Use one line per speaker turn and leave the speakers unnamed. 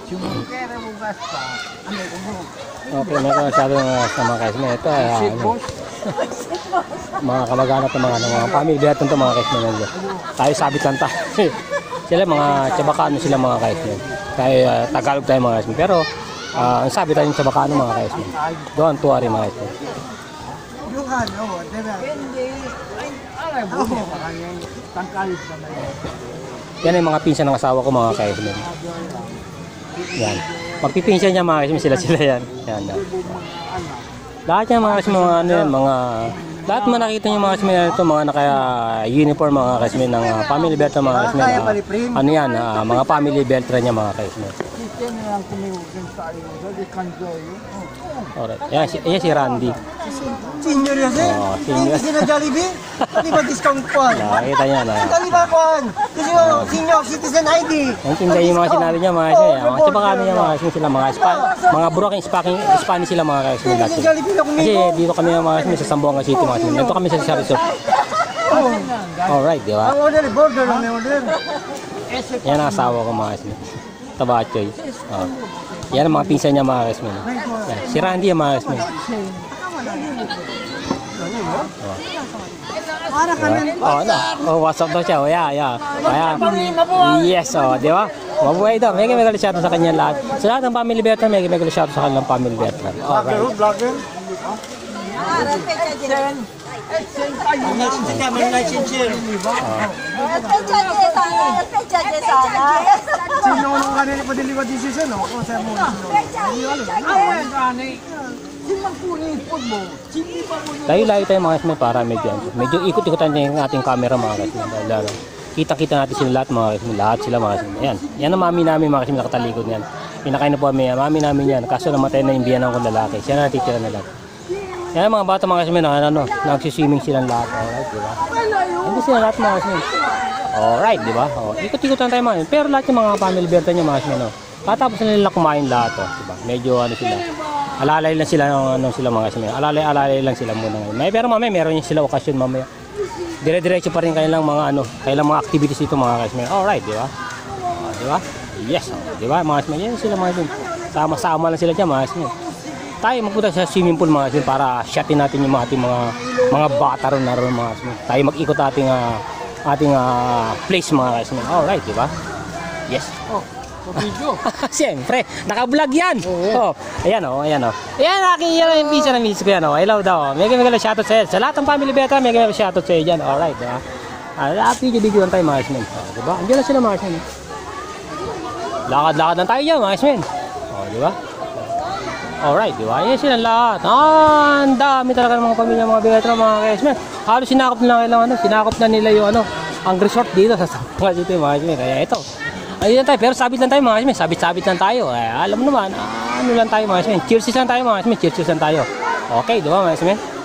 Okay, may masyadong sa mga kaismen. Ito ay mga kamag-anak ng mga family dito ito mga kaismen. Tayo sabit lang tayo. Sila mga Chabacano sila mga kaismen. Tayo Tagalog tayo mga kaismen. Pero ang sabi tayo yung Chabacano mga kaismen. Doon tuwa rin mga kaismen. Yan ay mga pinsan ng asawa ko mga kaismen. Yan. Magpipinsan niya mga kaismen, sila yan. Yan. Lahat yan mga kaismen, mga ano yan, mga lahat man nakita niyo mga kaismen ito, mga naka-uniform mga kaismen ng Family Beltran mga kaismen. Ano yan, mga Family Beltran niya mga kaismen. Alright. Yan si Randy.
Senior yan eh.
Senior.
Hindi na Jollibee. Di ba discount po?
Nakita niya na.
Hindi ba po? Kasi yung senior citizen ID.
Naintindihan yung mga sinabi niya mga kaismen. Mga Chabacano niya mga kaismen sila, mga Buraqing Spanish sila mga kaismen. Kasi dito kami mga kaismen sa Zamboanga City mga kaismen. Dito kami sa Sarizot. Alright, di ba?
Ang order, border lang may order.
Yan ang asawa ko mga kaismen. Tabachoy. Yan ang mga pinsan niya mga kaismen. Si Randy ang mga kaismen. What's up daw siya? Yes, di ba? Mabuhay daw. May gagawin siya sa kanyang lahat. Sa lahat ng Family Beltran, may gagawin siya sa kanilang Family Beltran.
Vlogger? Sino ang kanina pa diliwa decision, no? Kung sa'yo mo.
Tayo tayo mga kaismen para medyo ikot-ikotan niya yung ating camera mga kaismen. Kita-kita natin sila lahat mga kaismen. Lahat sila mga kaismen. Ayan. Yan ang mami namin mga kaismen nakatalikod niyan. Pinakain na po kami. Mami namin yan. Kaso namatay na yung biyanan kong lalaki. Siya na natitira na lang. Yan mga bata mga kaismen. Nagsiswimming silang lahat. Alright, diba? Hindi sila lahat mga kaismen. Alright, diba? Ikot-ikotan tayo mga kaismen. Pero lahat yung mga Family Beltran niya mga kaismen. Katapos na nila kumain lahat. Diba? Medyo sila. Alalay lang sila ng sila mga kaismen. Alalay lang sila muna ngayon. Pero mamaya meron yung sila okasyon mamaya. Dire-diretso pa rin kailang mga kailang mga activities dito mga kaismen. Alright, di ba? Di ba? Yes, di ba? Mga kaismen, yan sila mga kaismen. Sama-sama lang sila diyan mga kaismen. Tayo magpunta sa swimming pool mga kaismen para shotin natin yung ating mga bata ron naroon mga kaismen. Tayo mag-ikot ating place mga kaismen. Alright, di ba? Yes.
Video.
Siyempre, naka-vlog yan. Ayan Ayan, yung pizza ng miss ko yan. I love daw. May gawin shoutout sa lahat ng Family Beltran, may gawin shoutout sa dyan. Alright, diba? Video tayo mga kaismen. Diba? Andiyan na sila mga kaismen. Lakad-lakad lang tayo dyan mga kaismen. Diba? Alright, diba? Ayan sila lahat. Ang dami talaga ng mga pamilya, mga Beltran, mga kaismen. Halos sinakop na nila yung ang resort dito sa Zamboanga City mga kaismen. Kaya ito. Ayun tayo, pero sabit lang tayo mga kaismen. Sabit lang tayo. Alam mo naman, ano lang tayo mga kaismen. Cheers lang tayo mga kaismen. Cheers lang tayo. Okay, diba mga kaismen?